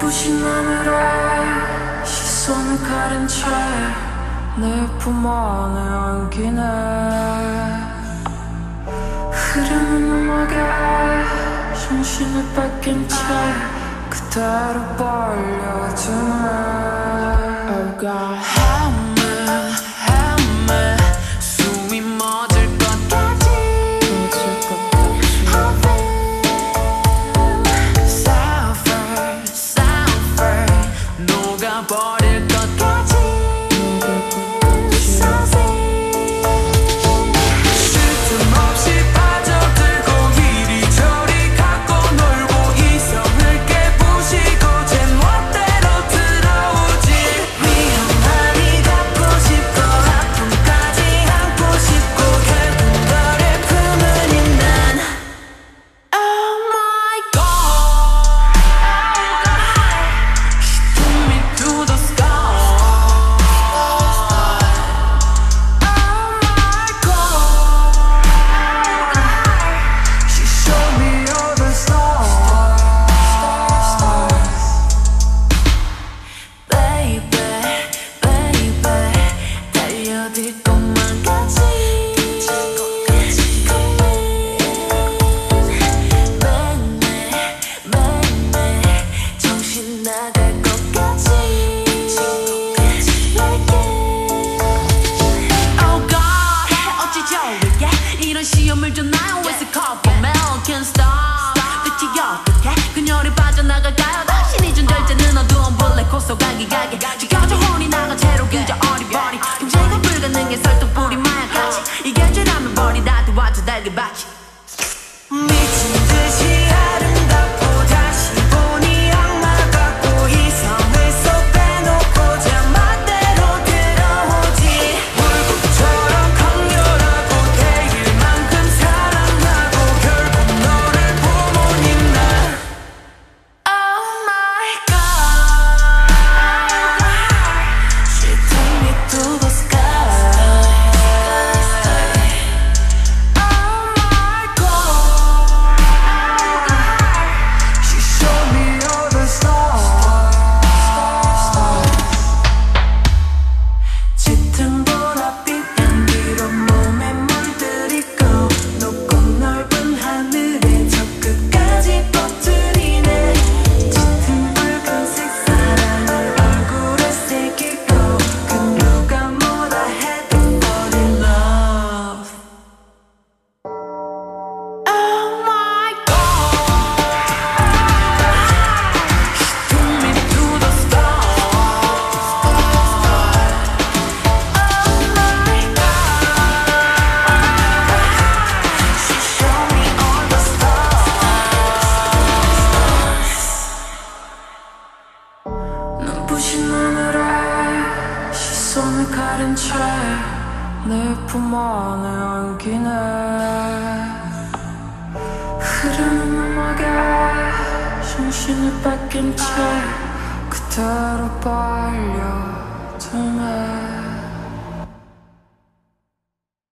눈부신 하늘에 시선을 가린 채 내 품 안에 안기네. 흐르는 음악에 정신을 뺏긴 채 그대로 빨려드네. Oh God, help me, 숨이 멎을 것까지. Suffer, 녹아버릴 것까지. 이런 시험을 줘 now it's a couple man can't stop. 대체 어떻게 그녀를 빠져나갈까요? 다시 잊은 절제는 어두운 블랙홀 속 가기가게 지켜줘 혼이 나가 채로 그저 어리버리 금제가 불가능해 설득 뿌리 마약같이 이게 죄라면 버리다 도와줘 달걀밭이 미친 듯이 아름답고 다시 보니 악마 같고 이성을 쏙 빼놓고 제멋대로 들어오지. 불꽃처럼 강렬하고 태일만큼 사랑하고 결국 너를 부모님 날 Oh my God, she took me to the sky. 눈부신 하늘에 시선을 가린 채 내 품 안에 안기네. 흐르는 음악에 정신을 뺏긴 채 그대로 빨려드네.